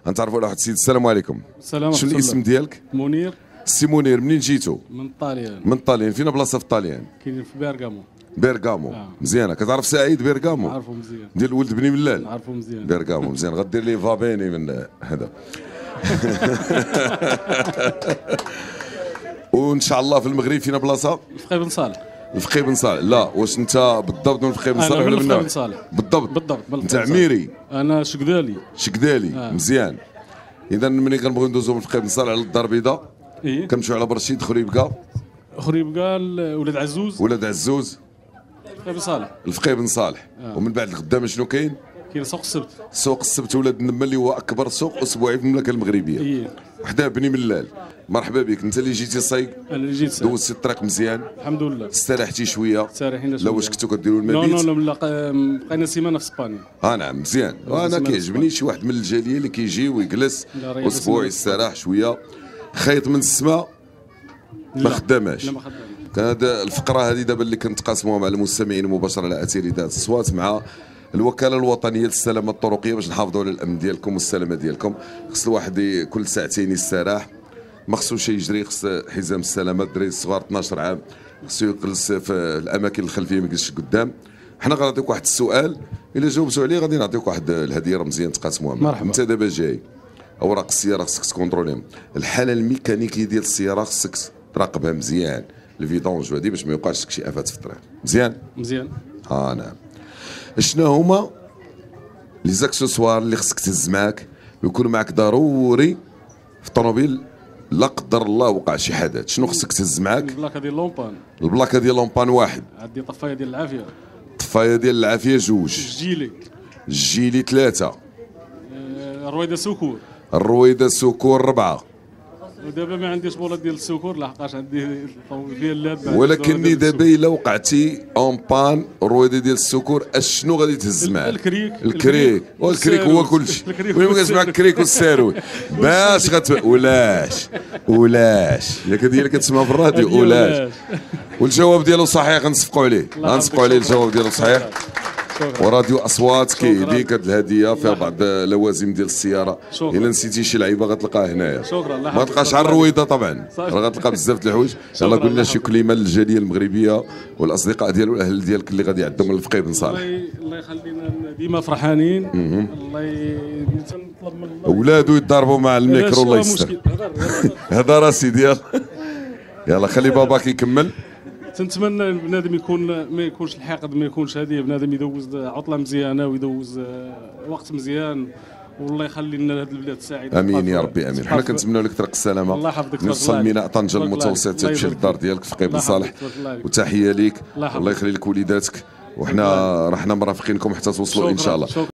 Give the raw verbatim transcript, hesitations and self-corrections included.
غنتعرفوا على واحد السيد. السلام عليكم. السلام. شنو الاسم ديالك؟ منير. سي منير، منين جيتو؟ من طاليان. من طاليان. فين بلاصه في طاليان؟ كاينين في بيرغامو. بيرغامو. آه. مزيانه. كتعرف سعيد بيرغامو؟ نعرفو مزيان. ديال ولد بني ملال. نعرفو مزيان. بيرغامو مزيان. غدير لي فابيني من هذا. وان شاء الله في المغرب فينا بلاصه؟ الفقيه بن صالح. الفقيه بن صالح. لا واش انت بالضبط من الفقيه بن صالح ولا من الفقيه بن صالح؟ بالضبط بالضبط. انت عميري؟ انا شكدالي. شكدالي. آه. مزيان. اذا ملي كنبغيو ندوزو من الفقيه بن صالح على الدار البيضاء إيه؟ كنمشيو على برشيد خريبكا. خريبكا ولاد عزوز. ولاد عزوز. الفقيه بن صالح. الفقيه بن صالح. آه. ومن بعد القدام شنو كاين؟ كاين سوق السبت. سوق السبت ولاد النما اللي هو اكبر سوق اسبوعي في المملكه المغربيه. إيه؟ وحده بني ملال. مرحبا بك. انت اللي جيتي صايق؟ انا اللي جيت صايق. دوزتي الطريق مزيان؟ الحمد لله. استريحتي شويه؟ استريحينا شويه. لا واش كنتو كديروا المبيت؟ نو نو لا بقينا سيمانه في اسبانيا. اه نعم مزيان. وانا كيعجبني شي واحد من الجاليه اللي كيجي ويجلس اسبوع يستراح شويه. خيط من السماء ما خداماش. لا ما خداماش. كان هذا الفقره هذه دابا اللي كنتقاسموها مع المستمعين مباشره على اثير اذاعه الصوات مع الوكاله الوطنيه للسلامه الطرقيه باش نحافظوا على الامن ديالكم والسلامه ديالكم. خص الواحد كل ساعتين يستراح، ما خصوش يجري، خص حزام السلامه. الدراري الصغار اثناش عام خصو يجلس في الاماكن الخلفيه ما يجلسش قدام. حنا غنعطيك واحد السؤال، الا جاوبتوا عليه غادي نعطيك واحد الهديه رمزيه نتقاسموها. مرحبا. انت دابا جاي اوراق السياره خصك تكونتروليهم، الحاله الميكانيكيه ديال السياره خصك تراقبها مزيان، الفيدونج وهذه باش ما يوقعش لك شي افات في الطريق. مزيان مزيان. اه نعم. شنو هما لي زاكسسوار اللي خصك تهز معاك ويكون معاك ضروري في الطوموبيل لا قدر الله وقع شي حدث؟ شنو خصك تهز معاك؟ البلاكه ديال لومبان. البلاكه ديال لومبان واحد. عندي طفايه ديال العافيه. طفايه ديال العافيه جوج. الجيلي. الجيلي ثلاثه. الرويده سكور. الرويده سكور ربعه. ودابا ما عنديش بوله ديال السكور لحقاش عندي الطوموبيل ديال اللاب. ولكن دابا الا وقعتي اون بان الرويده ديال السكور اشنو غادي تهز معاك؟ الكريك. الكريك والكريك هو كلشي. وين ما كتسمع الكريك والساروي باش غت ولاش ولاش ياك هذه اللي كتسمع في الراديو ولاش. والجواب ديالو صحيح غنصفقوا عليه غنصفقوا عليه الجواب ديالو صحيح. وراديو اصوات كيهديك هذه الهديه فيها بعض لوازم ديال السياره. الا نسيتي شي لعيبه غتلقاها هنايا. شكرا. ما تلقاش على الرويده طبعا، راه غتلقى بزاف د الحوايج. يلاه قلنا شي كلمه للجاليه المغربيه والاصدقاء ديال والاهل ديالك اللي غادي يعدوا من الفقيه بن صالح. الله يخلينا ديما فرحانين. الله نطلب من الله اولادو يتضاربوا مع الميكرو الله يستر. هذا راسي ديال يلا خلي باباك يكمل. تنتمنى بنادم يكون ما يكونش الحقد، ما يكونش هذه، بنادم يدوز عطله مزيانه ويدوز وقت مزيان، والله يخلي لنا هذه البلاد السعيده. امين يا ربي امين. حنا كنتمنوا لك طريق السلامه. الله يحفظك. نوصل ميناء طنجه المتوسط تمشي للدار ديالك فقيه بن صالح. وتحيه ليك الله يخلي لك وليداتك، وحنا رحنا مرافقينكم حتى توصلوا ان شاء الله.